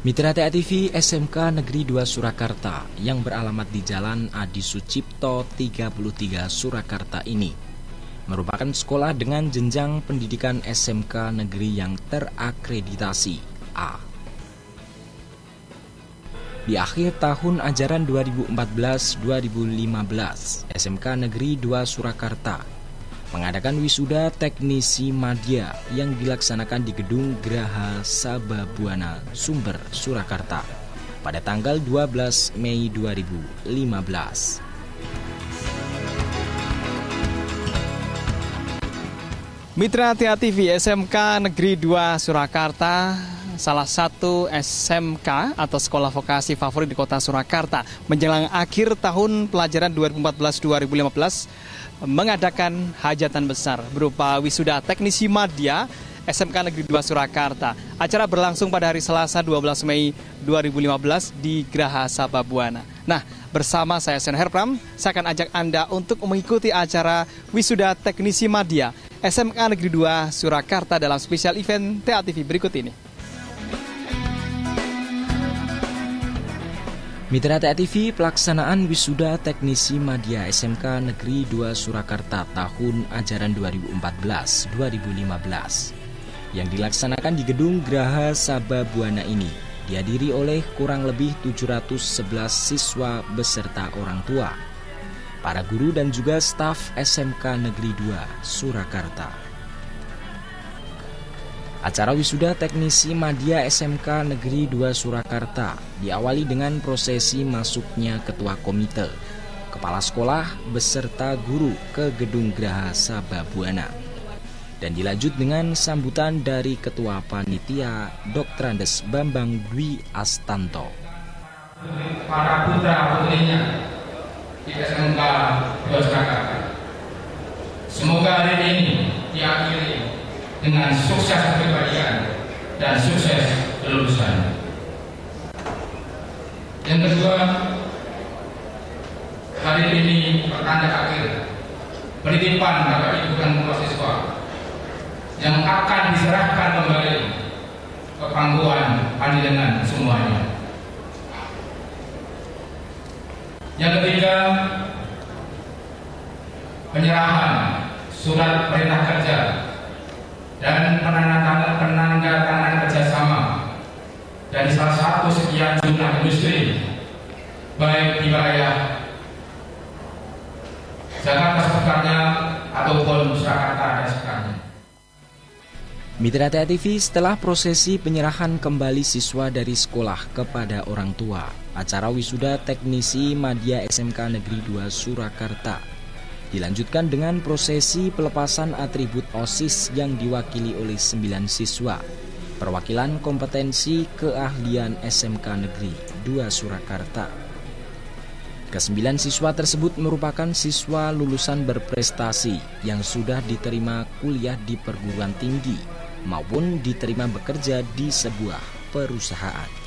Mitra TA TV SMK Negeri 2 Surakarta yang beralamat di Jalan Adi Sucipto 33 Surakarta ini merupakan sekolah dengan jenjang pendidikan SMK Negeri yang terakreditasi A. Di akhir tahun ajaran 2014-2015, SMK Negeri 2 Surakarta mengadakan wisuda teknisi madya yang dilaksanakan di Gedung Graha Sababwana, Sumber, Surakarta pada tanggal 12 Mei 2015. Mitra TA TV SMK Negeri 2 Surakarta, salah satu SMK atau sekolah vokasi favorit di kota Surakarta, menjelang akhir tahun pelajaran 2014-2015 mengadakan hajatan besar berupa wisuda teknisi madya SMK Negeri 2 Surakarta. Acara berlangsung pada hari Selasa 12 Mei 2015 di Graha Sababwana. Nah, bersama saya Sen Herpram, saya akan ajak Anda untuk mengikuti acara wisuda teknisi madya SMK Negeri 2 Surakarta dalam spesial event TA TV berikut ini. Mitra TA TV, pelaksanaan wisuda teknisi madya SMK Negeri 2 Surakarta tahun ajaran 2014-2015 yang dilaksanakan di Gedung Graha Sababwana ini dihadiri oleh kurang lebih 711 siswa beserta orang tua, para guru dan juga staf SMK Negeri 2 Surakarta. Acara wisuda teknisi madya SMK Negeri 2 Surakarta diawali dengan prosesi masuknya ketua komite, kepala sekolah beserta guru ke Gedung Graha Sababwana, dan dilanjut dengan sambutan dari ketua panitia Dr. Andes Bambang Dwi Astanto. Para putra putrinya di SMK 2 Surakarta, semoga hari ini diakhiri dengan sukses kepribadian dan sukses kelulusan. Yang kedua, hari ini pertanda akhir penitipan Bapak Ibu dan Bapak siswa yang akan diserahkan kembali ke pangkuan panjenengan semuanya. Yang ketiga, penyerahan surat perintah kerja dan penandatanganan kerjasama dari salah satu sekian jumlah industri baik di wilayah Jakarta sekitarnya ataupun Surakarta dan sekitarnya. Mitra TA TV, setelah prosesi penyerahan kembali siswa dari sekolah kepada orang tua, acara wisuda teknisi madya SMK Negeri 2 Surakarta dilanjutkan dengan prosesi pelepasan atribut OSIS yang diwakili oleh 9 siswa perwakilan kompetensi keahlian SMK Negeri 2 Surakarta. Ke-9 siswa tersebut merupakan siswa lulusan berprestasi yang sudah diterima kuliah di perguruan tinggi maupun diterima bekerja di sebuah perusahaan.